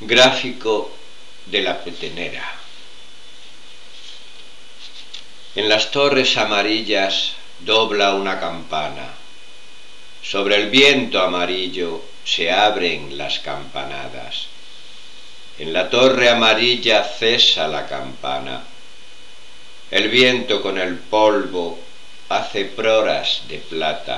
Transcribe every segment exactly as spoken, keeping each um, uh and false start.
Gráfico de la petenera. En las torres amarillas dobla una campana. Sobre el viento amarillo se abren las campanadas. En la torre amarilla cesa la campana. El viento con el polvo hace proras de plata.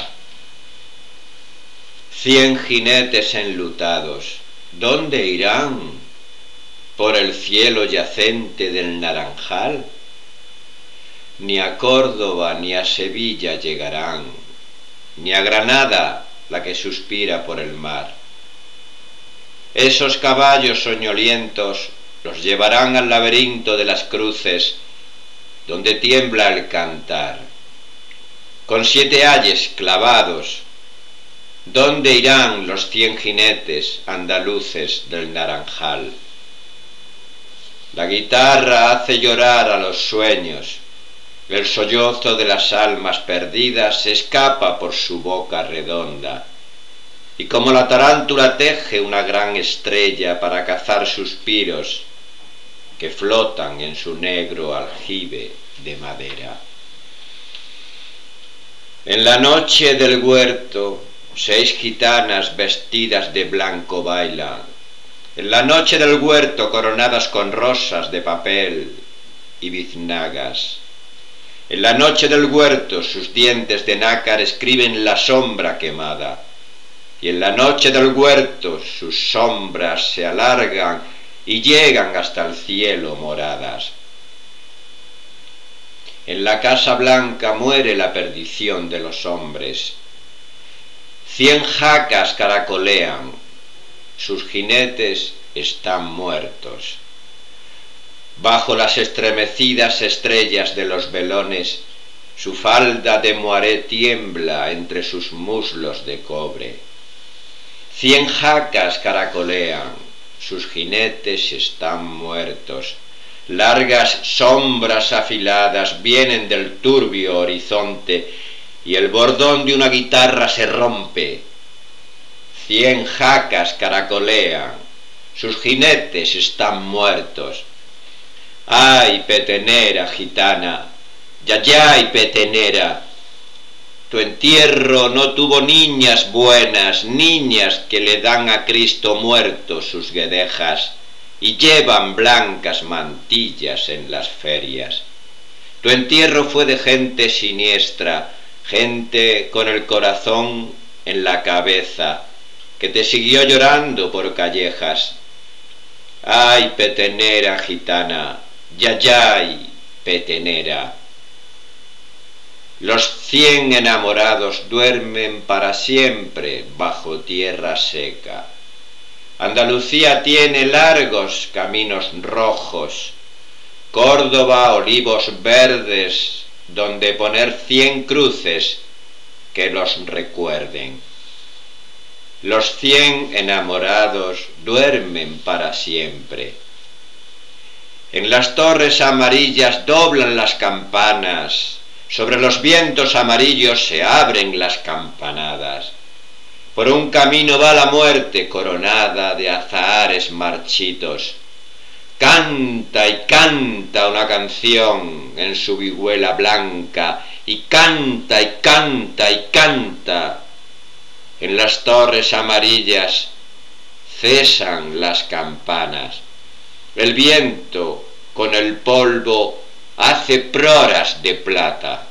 Cien jinetes enlutados, ¿dónde irán? ¿Por el cielo yacente del naranjal? Ni a Córdoba ni a Sevilla llegarán, ni a Granada, la que suspira por el mar. Esos caballos soñolientos los llevarán al laberinto de las cruces, donde tiembla el cantar. Con siete ayes clavados, ¿dónde irán los cien jinetes andaluces del naranjal? La guitarra hace llorar a los sueños, el sollozo de las almas perdidas escapa por su boca redonda, y como la tarántula teje una gran estrella para cazar suspiros que flotan en su negro aljibe de madera. En la noche del huerto, seis gitanas vestidas de blanco bailan. En la noche del huerto, coronadas con rosas de papel y biznagas. En la noche del huerto, sus dientes de nácar escriben la sombra quemada. Y en la noche del huerto, sus sombras se alargan y llegan hasta el cielo moradas. En la Casa Blanca muere la perdición de los hombres. Cien jacas caracolean, sus jinetes están muertos. Bajo las estremecidas estrellas de los velones, su falda de moaré tiembla entre sus muslos de cobre. Cien jacas caracolean, sus jinetes están muertos. Largas sombras afiladas vienen del turbio horizonte y el bordón de una guitarra se rompe. Cien jacas caracolean, sus jinetes están muertos. ¡Ay, petenera gitana! ¡Yayay, petenera! Tu entierro no tuvo niñas buenas, niñas que le dan a Cristo muerto sus guedejas y llevan blancas mantillas en las ferias. Tu entierro fue de gente siniestra, gente con el corazón en la cabeza, que te siguió llorando por callejas. ¡Ay, petenera gitana! ¡Yayay, petenera! Los cien enamorados duermen para siempre bajo tierra seca. Andalucía tiene largos caminos rojos, Córdoba olivos verdes, donde poner cien cruces que los recuerden. Los cien enamorados duermen para siempre. En las torres amarillas doblan las campanas, sobre los vientos amarillos se abren las campanadas. Por un camino va la muerte coronada de azahares marchitos. Canta y canta una canción en su vihuela blanca, y canta y canta y canta. En las torres amarillas cesan las campanas. El viento con el polvo hace proras de plata.